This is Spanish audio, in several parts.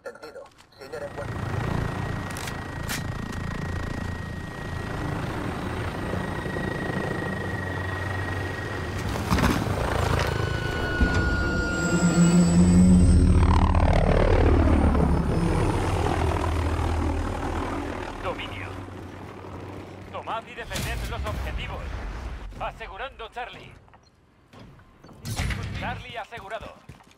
Entendido. Señor en guardia. Dominio. Tomad y defended los objetivos. Asegurando Charlie. Charlie asegurado.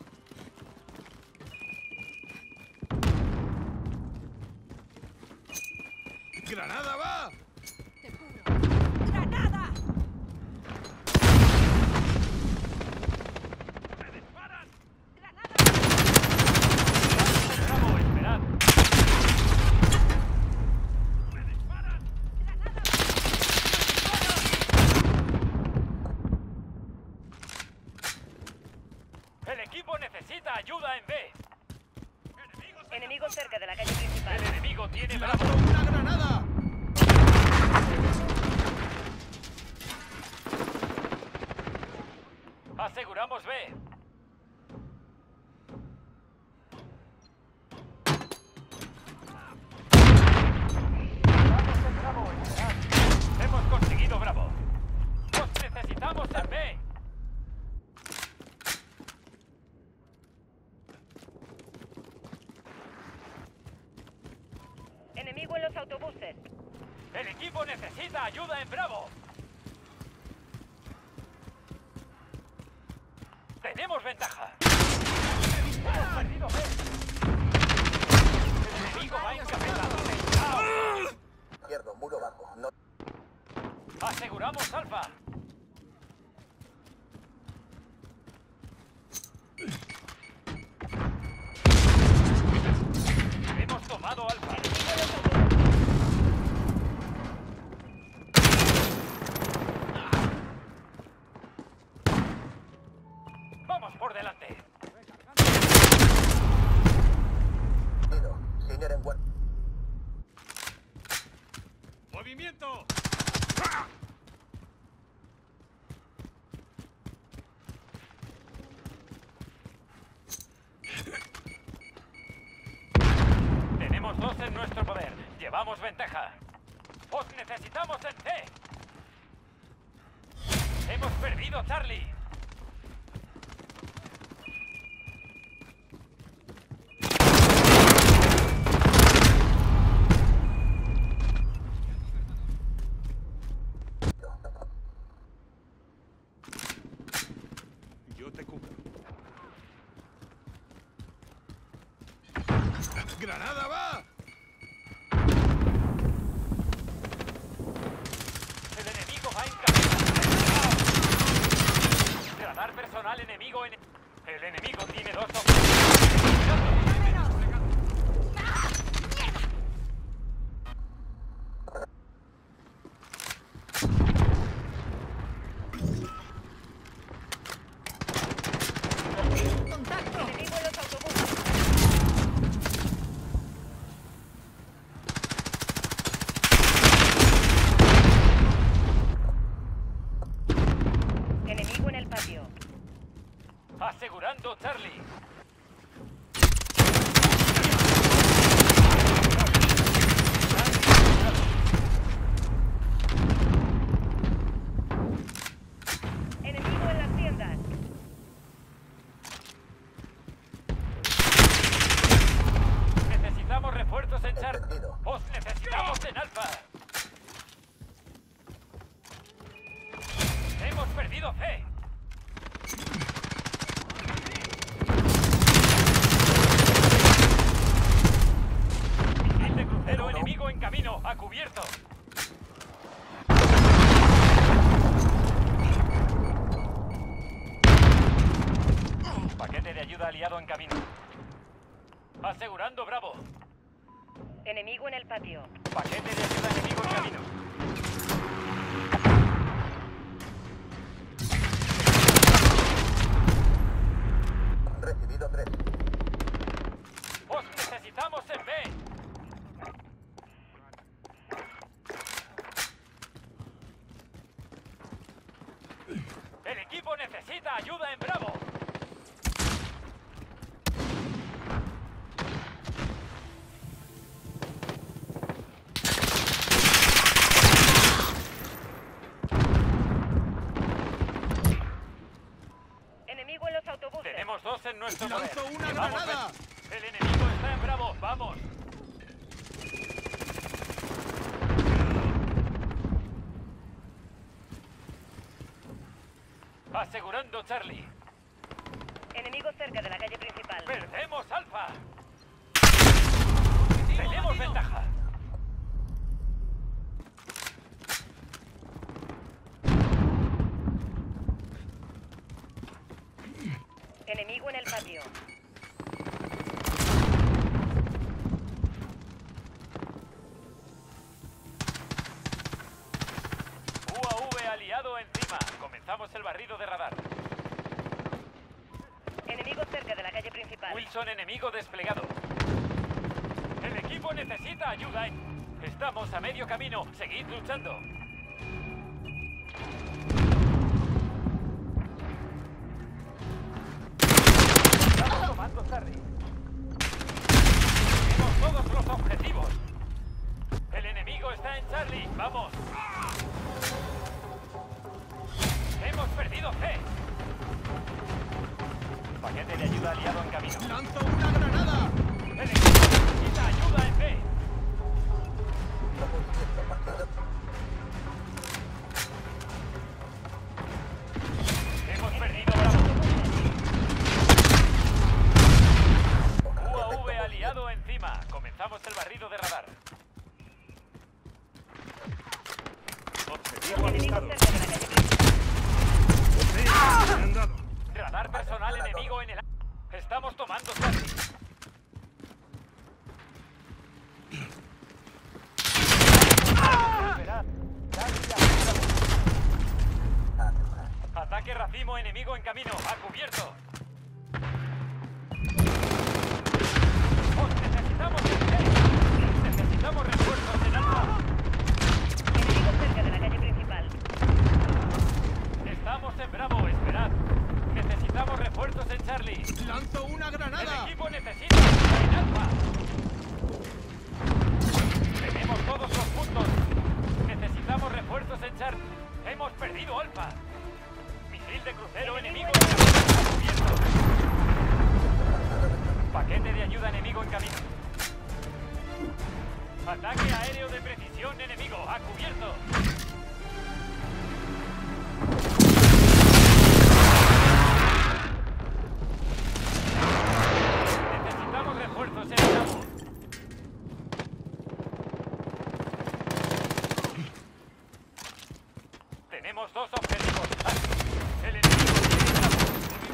¡Granada va! ¡Te cubro! ¡Granada! ¡Me disparan! ¡Granada! ¡Bravo, esperad! ¡Me disparan! ¡Granada! ¡El equipo necesita ayuda en B! Enemigo cerca de la calle principal. ¡El enemigo tiene Bravo! ¡Lanzo una granada! ¡Aseguramos B! ¡Vamos en Bravo, esperad! ¡Hemos conseguido Bravo! ¡Os necesitamos en B! Enemigo en los autobuses. ¡El equipo necesita ayuda en Bravo! ¡Tenemos ventaja! ¡Hemos perdido B! ¡El enemigo va encabezado! Izquierdo, muro bajo. No. ¡Aseguramos Alfa! ¡Hemos tomado Alfa! Enemigo en los autobuses. ¡Vamos por delante! Entendido. Señor en guardia. ¡Movimiento! Tenemos dos en nuestro poder. Llevamos ventaja. ¡Os necesitamos en C! ¡Hemos perdido Charlie! Yo te cubro. ¡Granada va! ¡El enemigo va encabezado! ¡Radar personal enemigo en... El enemigo tiene dos objetivos. ¡Contacto! Enemigo en los autobuses. Enemigo en el patio. Asegurando Charlie. Enemigo en las tiendas. Necesitamos refuerzos en Charlie. Entendido. ¡Os necesitamos en Alfa! ¡Hemos perdido C! Misil de crucero enemigo en camino, a cubierto. Paquete de ayuda aliado en camino. Asegurando Bravo. Enemigo en el patio. Paquete de ayuda enemigo en camino. Recibido 3. ¡Os necesitamos en B! ¡El equipo necesita ayuda en Bravo! dos en nuestro poder. ¡Lanzo una Llevamos granada! El enemigo está en Bravo. ¡Vamos! Asegurando Charlie. Enemigo cerca de la calle principal. ¡Perdemos Alfa! ¡Tenemos ventaja! Enemigo en el patio. UAV aliado encima. Comenzamos el barrido de radar. Enemigo cerca de la calle principal. Wilson enemigo desplegado. El equipo necesita ayuda. Estamos a medio camino. Seguid luchando. Estamos tomando Charlie. Tenemos todos los objetivos. El enemigo está en Charlie. ¡Vamos! Hemos perdido C. Paquete de ayuda aliado en camino. ¡Lanzo una granada! El equipo necesita ayuda en B. Hemos perdido Bravo. UAV aliado encima. Comenzamos el barrido de radar. Objetivo Enemigo avistado. cerca de la calle principal. ¡Sí! ¡Me han dado! Radar personal enemigo en el... Estamos tomando Charlie. Ataque racimo enemigo en camino. A cubierto. Os necesitamos en C. Necesitamos refuerzos en Alfa. Enemigo cerca de la calle principal. Estamos en Bravo. Esperad. Necesitamos refuerzos en Charlie. ¡Lanzo una El granada! equipo necesita ayuda en Alfa. Tenemos todos los puntos. Necesitamos refuerzos en Charlie. Hemos perdido Alfa. Misil de crucero enemigo en camino. A cubierto. Paquete de ayuda enemigo en camino. Ataque aéreo de precisión enemigo. A cubierto. Necesitamos refuerzos en Bravo. Tenemos dos objetivos. El enemigo tiene Bravo.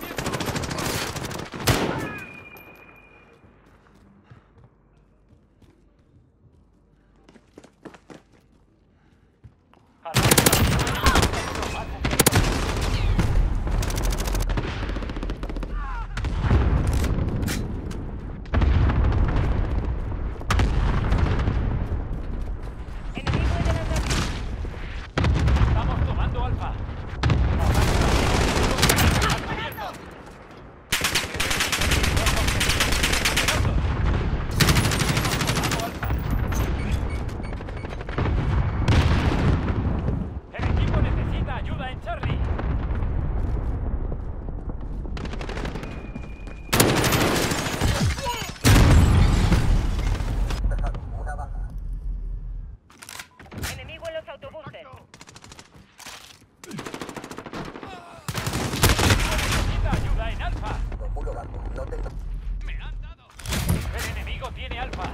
Enemigo en el ataque. Estamos tomando Alfa. El equipo necesita ayuda en Charlie. Una baja. Enemigo en los autobuses. Necesita ayuda en Alfa. Muro bajo. No tengo... El enemigo tiene Alfa.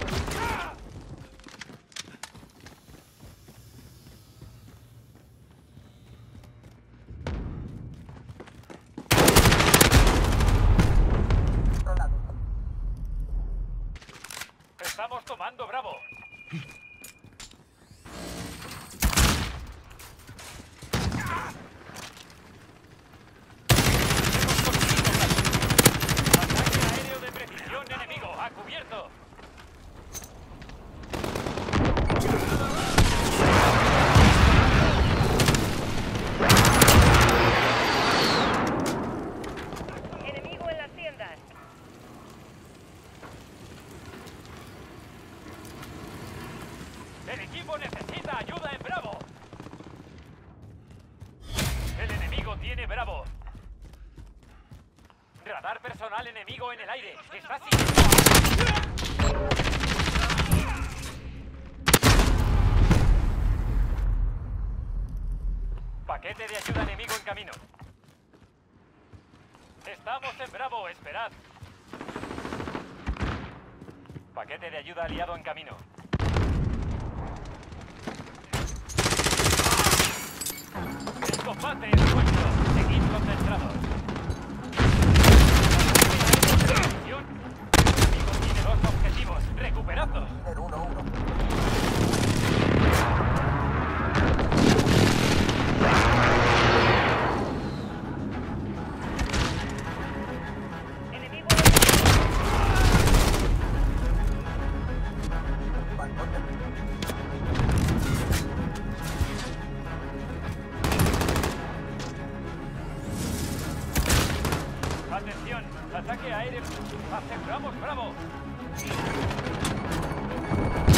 Controlado. Estamos tomando Bravo. Ataque aéreo de precisión enemigo. A cubierto. Enemigo en las tiendas. El equipo necesita ayuda en Bravo. El enemigo tiene Bravo. Radar personal enemigo en el aire. Está siguiendo. Paquete de ayuda enemigo en camino. Estamos en Bravo, esperad. Paquete de ayuda aliado en camino. El combate es vuestro. Seguid concentrados. El enemigo tiene 2 objetivos. Recuperadlos. Líder 1-1. Enemigo Atención, ataque aéreo. Aseguramos Bravo.